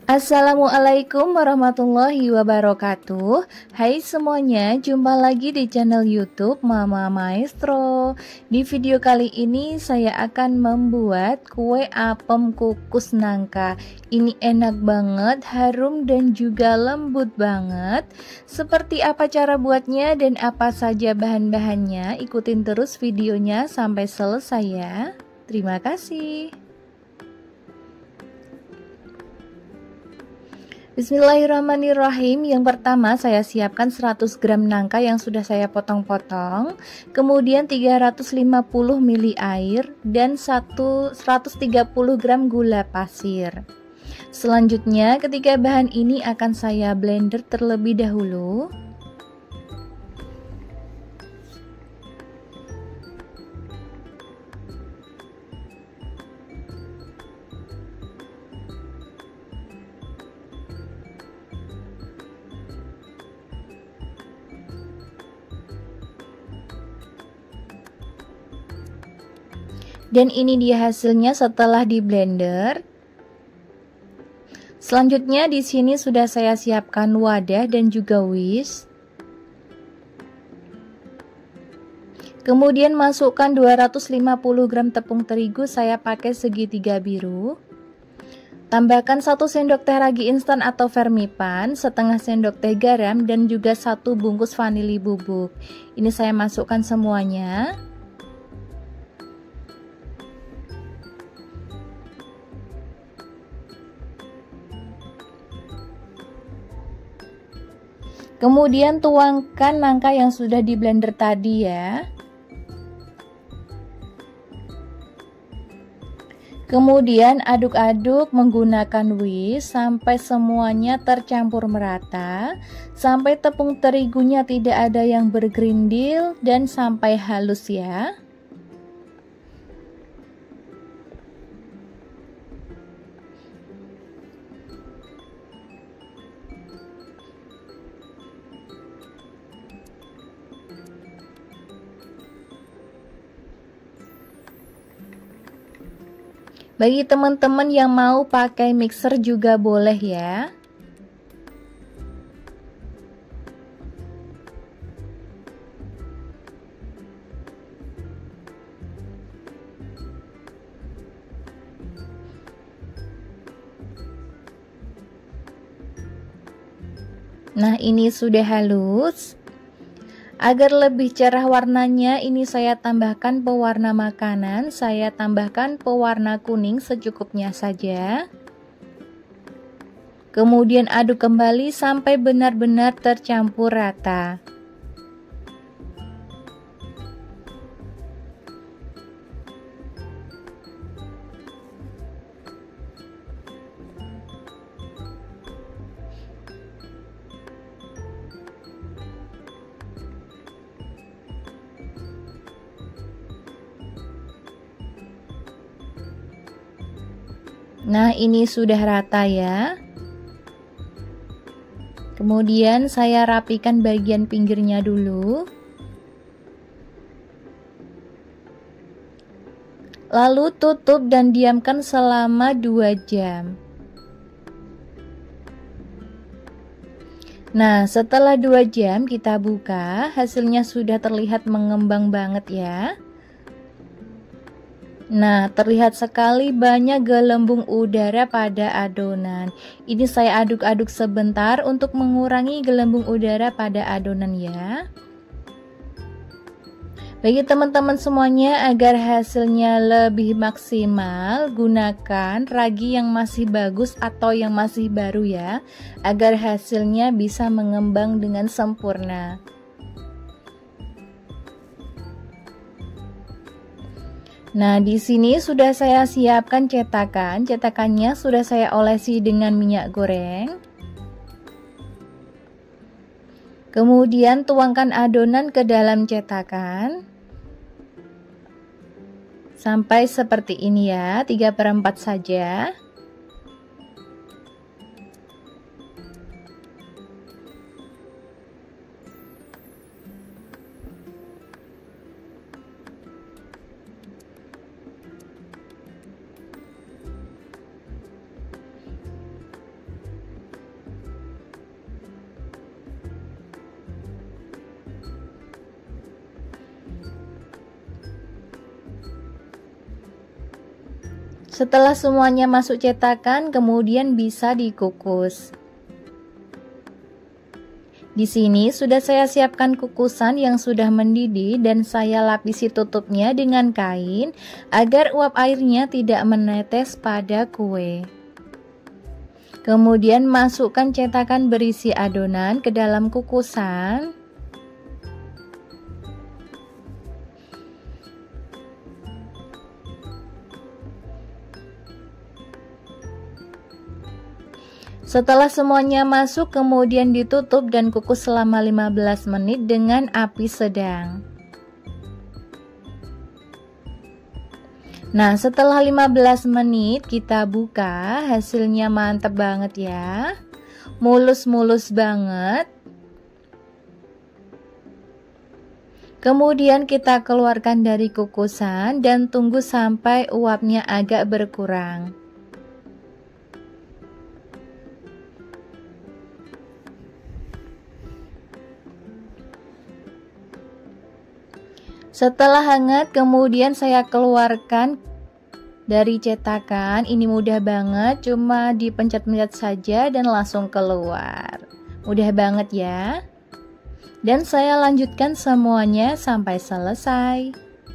Assalamualaikum warahmatullahi wabarakatuh. Hai semuanya, jumpa lagi di channel YouTube Mama Maestro. Di video kali ini saya akan membuat kue apem kukus nangka. Ini enak banget, harum dan juga lembut banget. Seperti apa cara buatnya dan apa saja bahan-bahannya? Ikutin terus videonya sampai selesai ya. Terima kasih. Bismillahirrahmanirrahim. Yang pertama saya siapkan 100 gram nangka yang sudah saya potong-potong, kemudian 350 ml air dan 130 gram gula pasir. Selanjutnya ketiga bahan ini akan saya blender terlebih dahulu. Dan ini dia hasilnya setelah di blender. Selanjutnya di sini sudah saya siapkan wadah dan juga whisk. Kemudian masukkan 250 gram tepung terigu, saya pakai segitiga biru. Tambahkan 1 sendok teh ragi instan atau vermipan, setengah sendok teh garam dan juga 1 bungkus vanili bubuk. Ini saya masukkan semuanya. Kemudian tuangkan nangka yang sudah di blender tadi ya. Kemudian aduk-aduk menggunakan whisk sampai semuanya tercampur merata, sampai tepung terigunya tidak ada yang bergerindil dan sampai halus ya. Bagi teman-teman yang mau pakai mixer juga boleh ya. Nah, ini sudah halus. Agar lebih cerah warnanya, ini saya tambahkan pewarna makanan. Saya tambahkan pewarna kuning secukupnya saja. Kemudian aduk kembali sampai benar-benar tercampur rata. Nah, ini sudah rata ya. Kemudian saya rapikan bagian pinggirnya dulu. Lalu tutup dan diamkan selama 2 jam. Nah, setelah 2 jam kita buka, hasilnya sudah terlihat mengembang banget ya. Nah, terlihat sekali banyak gelembung udara pada adonan. Ini saya aduk-aduk sebentar untuk mengurangi gelembung udara pada adonan ya. Bagi teman-teman semuanya, agar hasilnya lebih maksimal, gunakan ragi yang masih bagus atau yang masih baru ya, agar hasilnya bisa mengembang dengan sempurna. Nah, di sini sudah saya siapkan cetakan. Cetakannya sudah saya olesi dengan minyak goreng. Kemudian tuangkan adonan ke dalam cetakan. Sampai seperti ini ya, 3/4 saja. Setelah semuanya masuk cetakan, kemudian bisa dikukus. Di sini sudah saya siapkan kukusan yang sudah mendidih dan saya lapisi tutupnya dengan kain agar uap airnya tidak menetes pada kue. Kemudian masukkan cetakan berisi adonan ke dalam kukusan. Setelah semuanya masuk, kemudian ditutup dan kukus selama 15 menit dengan api sedang. Nah, setelah 15 menit kita buka, hasilnya mantap banget ya. Mulus-mulus banget. Kemudian kita keluarkan dari kukusan dan tunggu sampai uapnya agak berkurang. Setelah hangat, kemudian saya keluarkan dari cetakan. Ini mudah banget, cuma dipencet-pencet saja dan langsung keluar. Mudah banget ya. Dan saya lanjutkan semuanya sampai selesai.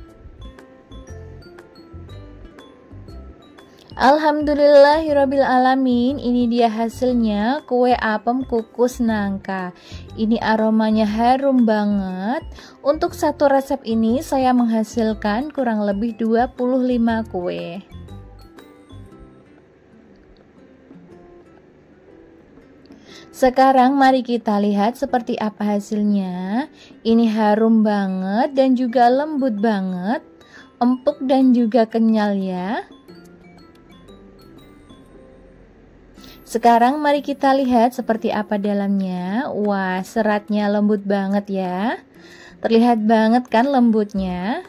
Alhamdulillahirrabbilalamin, ini dia hasilnya kue apem kukus nangka. Ini aromanya harum banget. Untuk satu resep ini saya menghasilkan kurang lebih 25 kue. Sekarang mari kita lihat seperti apa hasilnya. Ini harum banget dan juga lembut banget, empuk dan juga kenyal ya. Sekarang mari kita lihat seperti apa dalamnya. Wah, seratnya lembut banget ya. Terlihat banget kan lembutnya.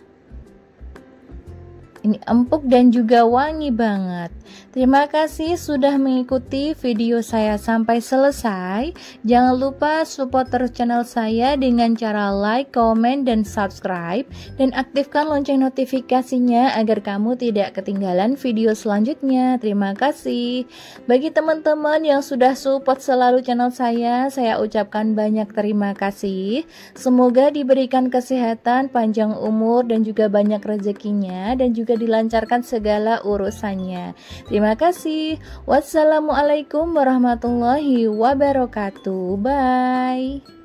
Ini empuk dan juga wangi banget. Terima kasih sudah mengikuti video saya sampai selesai. Jangan lupa support terus channel saya dengan cara like, comment, dan subscribe. Dan aktifkan lonceng notifikasinya agar kamu tidak ketinggalan video selanjutnya. Terima kasih. Bagi teman-teman yang sudah support selalu channel saya ucapkan banyak terima kasih. Semoga diberikan kesehatan, panjang umur, dan juga banyak rezekinya, dan juga dilancarkan segala urusannya. Terima kasih. Wassalamualaikum warahmatullahi wabarakatuh. Bye.